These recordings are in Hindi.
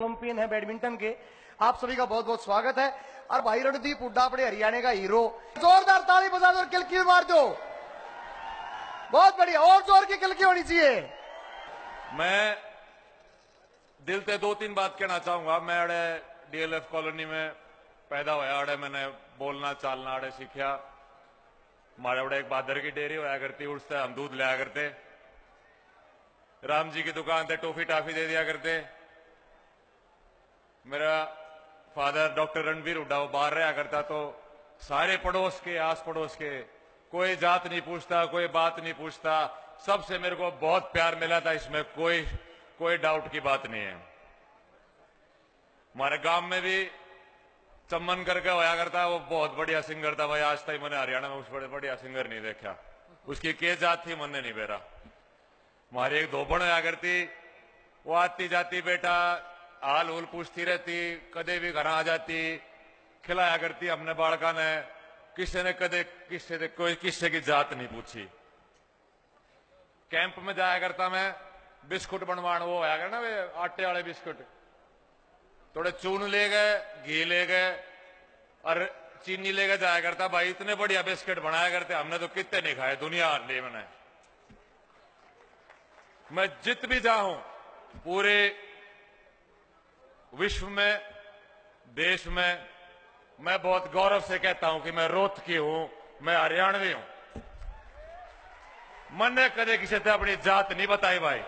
चैंपियन है बैडमिंटन के। आप सभी का बहुत बहुत स्वागत है। और भाई रणदीप हुड्डा अपने हरियाणा का हीरो, जोरदार ताली बजा दो और किलकी मार दो। बहुत बढ़िया, और जोर की किलकी होनी चाहिए। मैं दिल से दो तीन बात कहना चाहूंगा। मैं अड़े डीएलएफ कॉलोनी में पैदा होया, अड़े मैंने बोलना चालना अड़े सीखा। हमारे बड़े एक बहादुर की डेयरी होया करती, उससे हम दूध लिया करते। राम जी की दुकान से टॉफी टाफी दे दिया करते। मेरा फादर डॉक्टर रणबीर हुड्डा वो बाहर रहा करता, तो सारे पड़ोस के आस पड़ोस के कोई जात नहीं पूछता, कोई बात नहीं पूछता, सबसे मेरे को बहुत प्यार मिला था। इसमें कोई डाउट की बात नहीं है। हमारे गांव में भी चम्मन करके होया करता, वो बहुत बढ़िया सिंगर था भाई। आज तक मैंने हरियाणा में उस बड़े बढ़िया सिंगर नहीं देखा। उसकी के जात थी मैंने नहीं बेरा। हमारी एक धोबन होया करती, वो आती जाती बेटा हाल हूल पूछती रहती, कदे भी घर आ जाती, खिलाया करती हमने बाड़का ने। किसी ने कदे किसी की जात नहीं पूछी। कैंप में जाया करता मैं, बिस्कुट बनवाण वो होया करना वे आटे वाले बिस्कुट। थोड़े चून ले गए, घी ले गए और चीनी लेकर जाया करता। भाई इतने बढ़िया बिस्किट बनाया करते, हमने तो कितने नहीं खाए दुनिया ले। मैं जित भी जाऊं पूरे विश्व में, देश में, मैं बहुत गौरव से कहता हूं कि मैं रोहतकी हूं, मैं हरियाणवी हूं। मैंने कदे किसी से अपनी जात नहीं बताई भाई।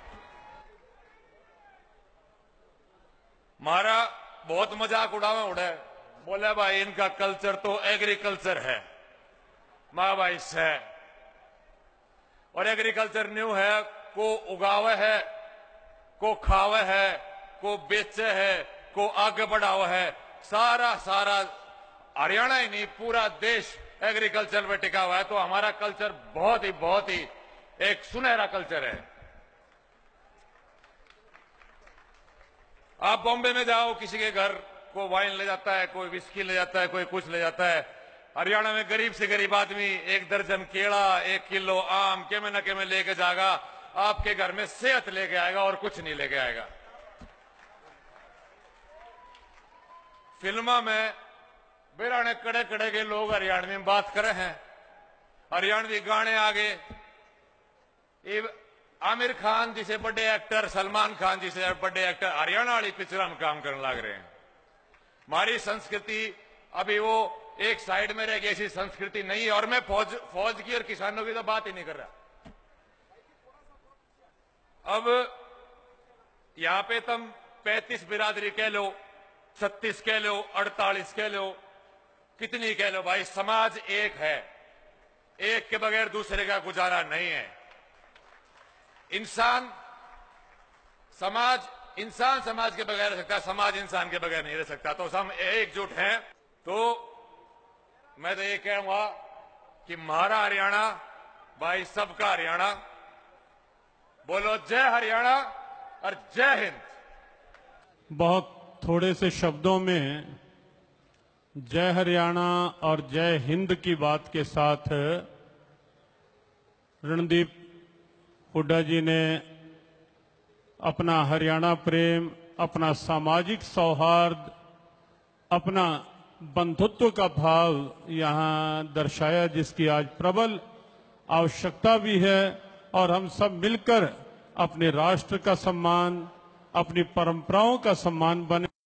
मारा बहुत मजाक उड़ावे उड़े, बोले भाई इनका कल्चर तो एग्रीकल्चर है। मां भाई से और एग्रीकल्चर न्यू है, को उगावे है, को खावे है, को बेचे है, को आगे बढ़ावा है। सारा हरियाणा ही नहीं पूरा देश एग्रीकल्चर में टिका हुआ है। तो हमारा कल्चर बहुत ही एक सुनहरा कल्चर है। आप बॉम्बे में जाओ, किसी के घर को वाइन ले जाता है, कोई विस्की ले जाता है, कोई कुछ ले जाता है। हरियाणा में गरीब से गरीब आदमी 1 दर्जन केला, 1 किलो आम के में न के में लेके जाएगा, आपके घर में सेहत लेके आएगा और कुछ नहीं लेके आएगा। फिल्मा में बेराने कड़े कड़े के लोग हरियाणवी में बात कर रहे हैं, हरियाणवी गाने आगे। आमिर खान जिसे बड़े एक्टर, सलमान खान जिसे बड़े एक्टर हरियाणा वाली पिक्चर में काम करने लग रहे हैं। हमारी संस्कृति अभी वो एक साइड में रह गई, ऐसी संस्कृति नहीं है। और मैं फौज की और किसानों की तो बात ही नहीं कर रहा। अब यहां पे तुम 35 बिरादरी कह लो, 36 कह लो, 48 कह लो, कितनी कह लो भाई, समाज एक है। एक के बगैर दूसरे का गुजारा नहीं है। इंसान समाज के बगैर रह सकता, समाज इंसान के बगैर नहीं रह सकता। तो हम एकजुट हैं। तो मैं तो ये कहूंगा कि हमारा हरियाणा भाई सबका हरियाणा। बोलो जय हरियाणा और जय हिंद। बहुत थोड़े से शब्दों में जय हरियाणा और जय हिंद की बात के साथ रणदीप हुड्डा जी ने अपना हरियाणा प्रेम, अपना सामाजिक सौहार्द, अपना बंधुत्व का भाव यहां दर्शाया, जिसकी आज प्रबल आवश्यकता भी है। और हम सब मिलकर अपने राष्ट्र का सम्मान, अपनी परंपराओं का सम्मान बने।